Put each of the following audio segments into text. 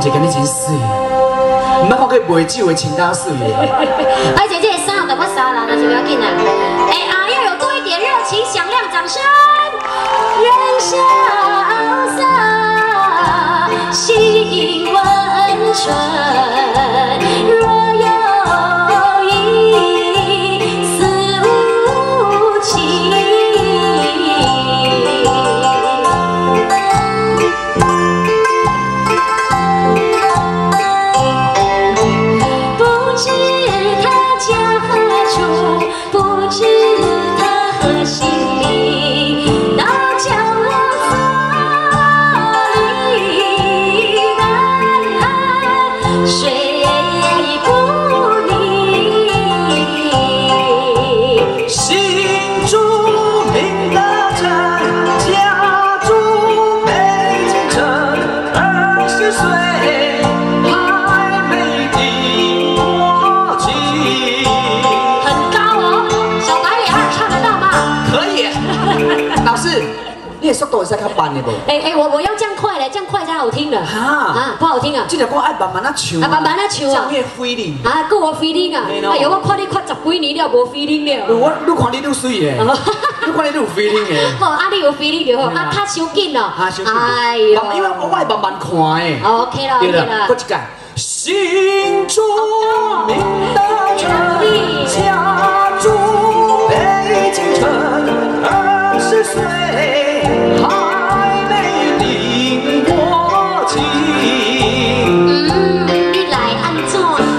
一个你真水，唔捌看过卖酒的穿甲水的。 而且这个衫有淡薄沙啦，那是不要紧啦。哎啊，要有多一点热情、响亮掌声。人潇洒，心温顺。若有一丝无情，不知他家何处，不知他何心里，到角落坐立难安，睡不宁。 心中明的真，家住北京城，20岁还没定过情。 很高哦，小白脸儿唱得到吗？ 可以，老师，你的速度会使较慢的不？ 我要这样快嘞，这样快才好听的。 哈， 不好听啊。 这条歌爱慢慢啊唱， 慢慢啊唱啊。 这样费力。 够我 feeling 啊！哎呦，我看你看10几年了，无 feeling 了。 你看你愈水的，你看你愈有 feeling 的。 好，你有 feeling 就好，较收紧咯。哎呦， 因为我爱慢慢看的。 OK 啦，OK 啦。 搁一届，心中明的真，家住北京城，20岁还没定过情。 你来安怎？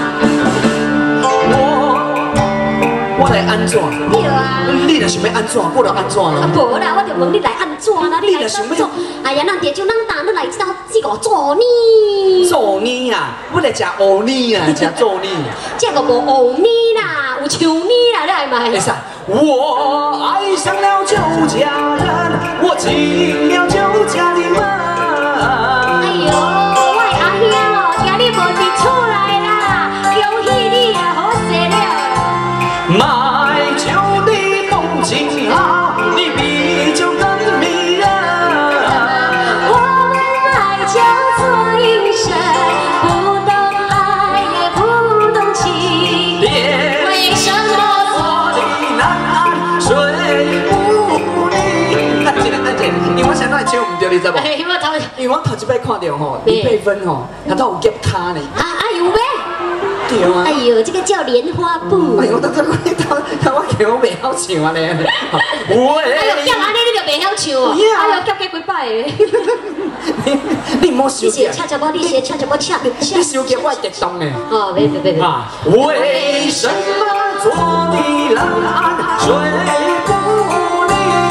我来安怎？ 对啊。 你若想要安怎，我就安怎咯。 无啦，我就问你来安怎啦？你来安怎？哎呀，咱地就咱打，你来这个做呢？ 做呢啦，我来食芋泥啦，食做呢。 这个无芋泥啦，有树泥啦，你爱买？ 会使。我爱上了酒家人，我进了酒家的门。 哎呦，我的阿兄哦，今日无伫厝内啦，恭喜你啊，好势了。 买酒的风景好，你比酒更迷人。 我们爱叫做一生，不懂爱也不懂情。为什么坐立难安，睡不宁。因为我现在唱唔对，你知无？因为我头一摆看到吼，李佩芬吼，他都有夹卡呢。 有咩？ 对啊。 哎呦，这个叫莲花布。 哎呦，我叫我袂晓唱啊咧。喂。 哎呦，夹安尼你就袂晓唱哦。哎呦，夹几摆的。 你莫收夹。 你唱什么？你写唱什么？唱。 你收夹我会激动的。 哦，别。 啊，为什么坐立难安，睡不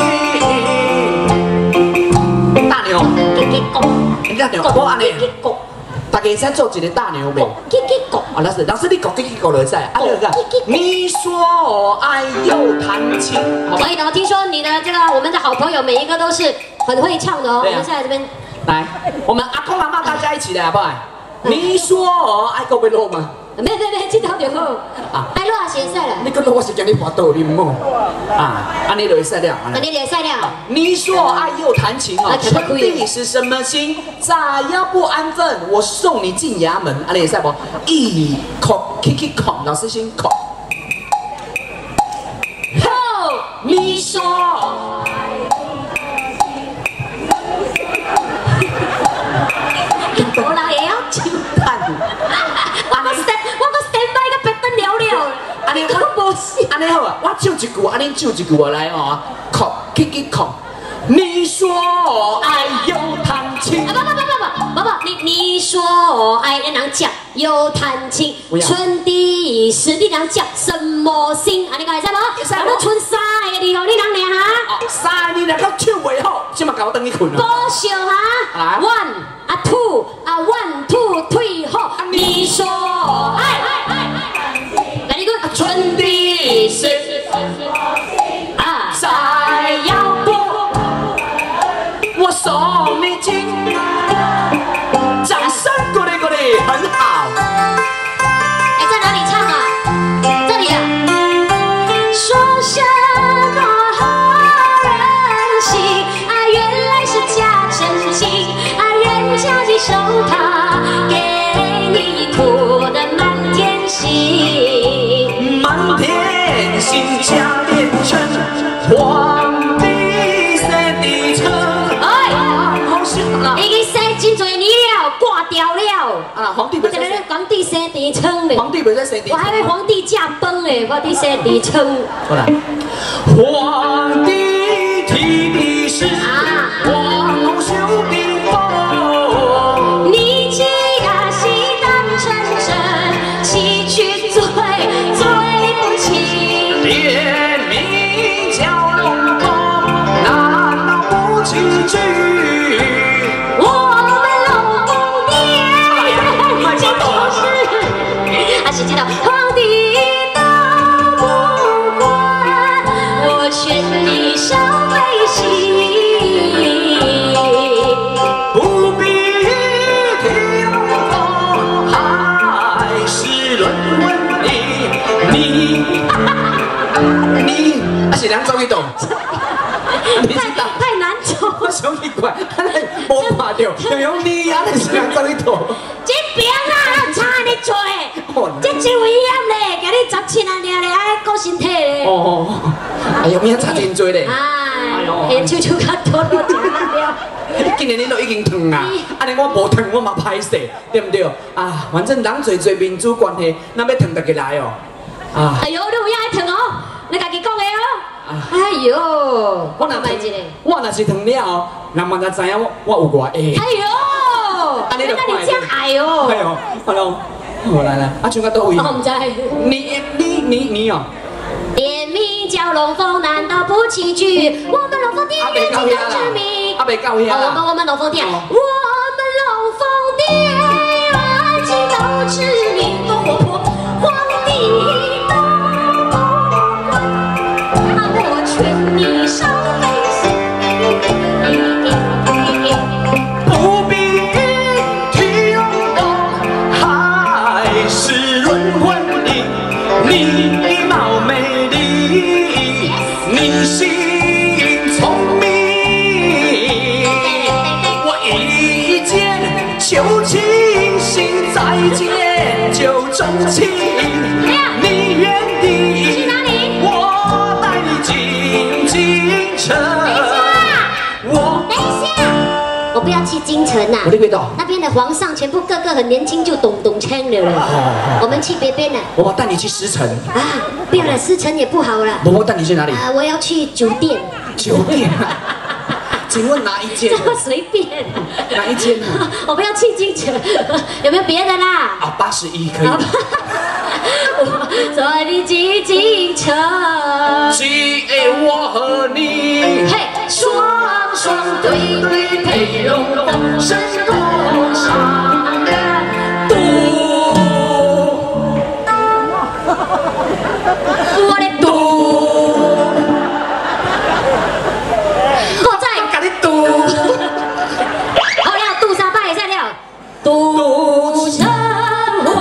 宁？大牛。大牛，我安尼。大家先做一个大牛呗。啊，老师你讲就使。啊，你说爱又弹琴。 可以的，听说你的这个我们的好朋友每一个都是很会唱的哦。我们现在这边来，我们阿公阿妈大家一起来好不好？你说爱够要录吗？ 没，这条就好。爱录啊，写赛了。 你讲我是叫你滑倒，你唔好。安尼就会使了。 安尼就会使了。 你说爱又弹琴哦，春地是什么心？咋样不安分？我送你进衙门，安尼会使不？一口 Kiki 口，老师先口。 好， 你说。 我人会晓唱。我个先摆个别等了了。 安尼我无事。安尼好啊，我唱一句，安尼唱一句来哦。口 Kiki 口。你说爱又弹琴。 不，你说爱人人讲又弹琴，春的是你人讲什么心？啊，你讲会使无？啊，春晒的地方你人俩哈？ 晒你若讲唱袂好，即嘛甲我等你困了。 多少哈？1 2 3 4。你说爱，来一个春的是再要不我送你进。掌声鼓励，很好。 在哪里唱啊？这里啊。说什么好人心啊，原来是假真情啊，人家的手套给。 皇帝生的称，哎，好笑啦！ 已经生真多年了，挂掉了。 啊，皇帝我在那皇帝生地称嘞。 皇帝不在生的， 我还以为皇帝驾崩嘞，皇帝生地称。 好了，皇帝提的是皇兄的风， 你既然是当成真，弃去罪不起。 连名叫龙凤，难道不齐聚？ 我们龙凤殿就是，是知道皇帝都不管，我劝你少悲喜。 不必听风，还是论问你是两种一种，你知道？ 太难走。 我想奇怪，无看到，就用你啊，你是两种一种。 这边啊，差你做，这真危险嘞！今日17啊，了嘞，爱顾身体嘞。 哦，哎呦，明仔差真多嘞。 哎呦，手较多多食了。 今年你都已经烫啊，安尼我无烫我嘛歹势，对不对？啊，反正人做民主关系，咱要烫大家来哦。啊。 哎呦，你有影爱烫哦，你家己讲的哦。哎呦，我哪买一个？ 我若是烫了哦，人嘛才知影我有偌爱。 哎呦，原来你这样爱哦。 哎呦，好喽，好来来，啊，唱到倒位？ 我唔知。 你哦。 连名叫龙凤，难道不齐聚？我们龙凤殿有几个之名？ 啊，未到遐啦。 我们龙凤殿，我们龙凤殿有几个之名？多活泼，皇帝都不管。我劝你少悲喜。 不必听懂，还是论婚礼。你貌美丽，你心聪明，我一见就倾心，再见就钟情。你愿地， 去哪里？ 我带你进京城。 等一下，我不要去京城呐。 我那边到。 那边的皇上全部个个很年轻，就懂枪的了。我们去别边了。 我带你去狮城。 啊，不要了，狮城也不好了。 我带你去哪里？ 我要去酒店。 酒店啊？请问哪一间？ 这么随便。 哪一间呢？ 我不要去京城，有没有别的啦？ 啊，81可以。 带你进京城。 我和你， 嘿， 双双对对配融融，身共上人渡。 我的渡。我在甲你渡。 好了，渡啥拜赛了？渡生活。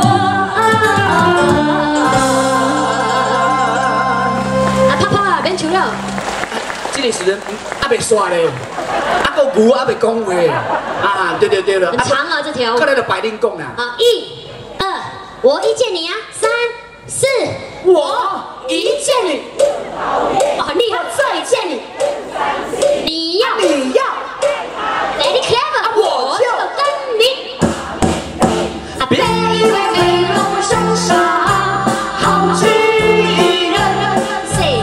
泡泡啊，免唱了。 这个时阵还未刷咧，还个牛还未讲话。啊，对了。 很长啊，这条。 看来就白灵讲啦。 啊，1、2，我一见你啊，3、4， 我一见你， 哦，你要再见你，你要 ，Very clever，我就跟你，啊，卑微美容身上好巨人，Say，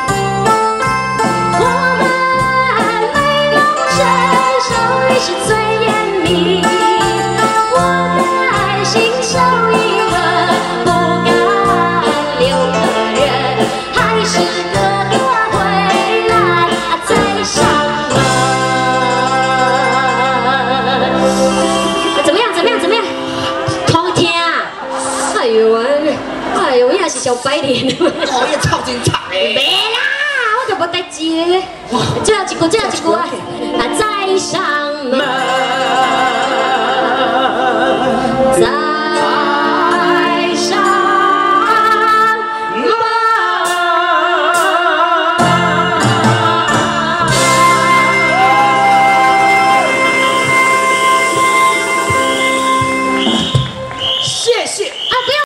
我们美容身手艺是最严密，我们爱心手艺人不敢留客人，还是哥哥回来再上门。怎么样？好听啊！哎呦，我也是小白脸。 哦，你超真惨诶！ 没啦，我就无代志咧。最后一句啊！再上门，再。